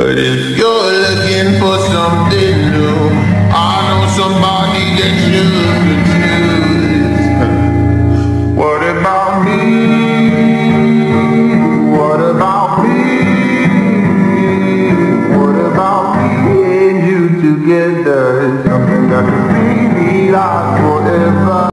But if you're looking for something new, I know somebody that you could choose. What about me? What about me? What about me and you together? Something that could be like